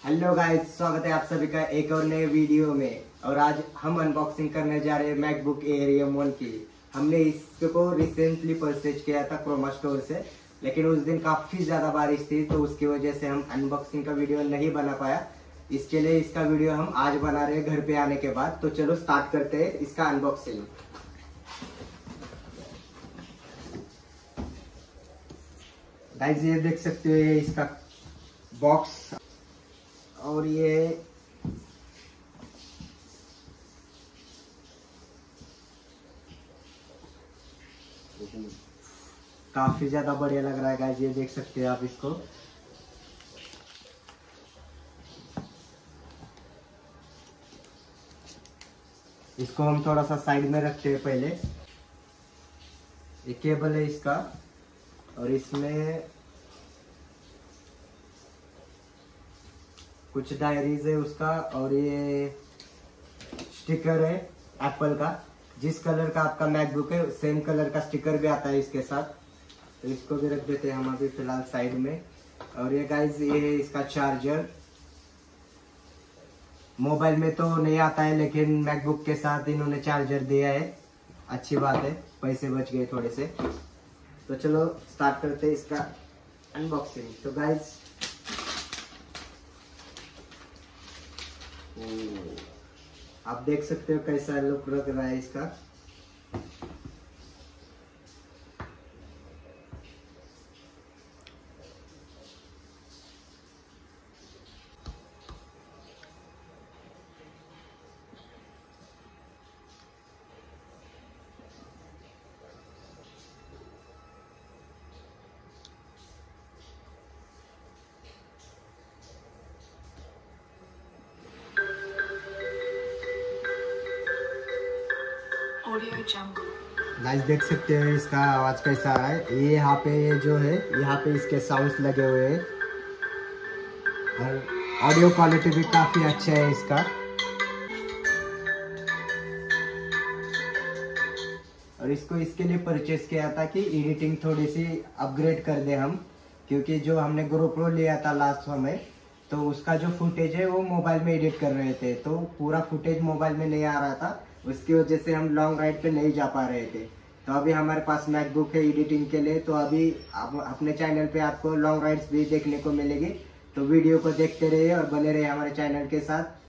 Hello guys, स्वागत है आप सभी का एक और नए वीडियो में। और आज हम अनबॉक्सिंग करने जा रहे हैं मैकबुक एयर M1 की। हमने इसको रिसेंटली परचेज किया था क्रोमा स्टोर से, लेकिन उस दिन काफी ज्यादा बारिश थी तो उसकी वजह से हम अनबॉक्सिंग का वीडियो नहीं बना पाया। इसके लिए इसका वीडियो हम आज बना रहे हैं घर पे आने के बाद। तो चलो स्टार्ट करते हैं इसका अनबॉक्सिंग। गाइस ये देख सकते हो, ये इसका बॉक्स और ये काफी ज्यादा बढ़िया लग रहा है गाइस। ये देख सकते हैं आप इसको। इसको हम थोड़ा सा साइड में रखते हैं पहले। ये केबल है इसका और इसमें कुछ डायरीज है उसका, और ये स्टिकर है एप्पल का। जिस कलर का आपका मैकबुक है सेम कलर का स्टिकर भी आता है इसके साथ। तो इसको भी रख देते हैं हम अभी फिलहाल साइड में। और ये गाइस ये है इसका चार्जर। मोबाइल में तो नहीं आता है लेकिन मैकबुक के साथ इन्होंने चार्जर दिया है, अच्छी बात है, पैसे बच गए थोड़े से। तो चलो स्टार्ट करते हैं इसका अनबॉक्सिंग। तो गाइस आप देख सकते हो कैसा लुक लग रहा है इसका। गाइस देख सकते हैं इसका आवाज कैसा है। ये यहाँ पे जो है, यहाँ पे इसके साउंड्स लगे हुए हैं और ऑडियो क्वालिटी भी काफी अच्छा है इसका। और इसको इसके लिए परचेस किया था कि एडिटिंग थोड़ी सी अपग्रेड कर दे हम, क्योंकि जो हमने GoPro लिया था लास्ट समय तो उसका जो फुटेज है वो मोबाइल में एडिट कर रहे थे तो पूरा फुटेज मोबाइल में नहीं आ रहा था। उसकी वजह से हम लॉन्ग राइड पे नहीं जा पा रहे थे। तो अभी हमारे पास मैकबुक है एडिटिंग के लिए, तो अभी अपने चैनल पे आपको लॉन्ग राइड्स भी देखने को मिलेगी। तो वीडियो को देखते रहिए और बने रहिए हमारे चैनल के साथ।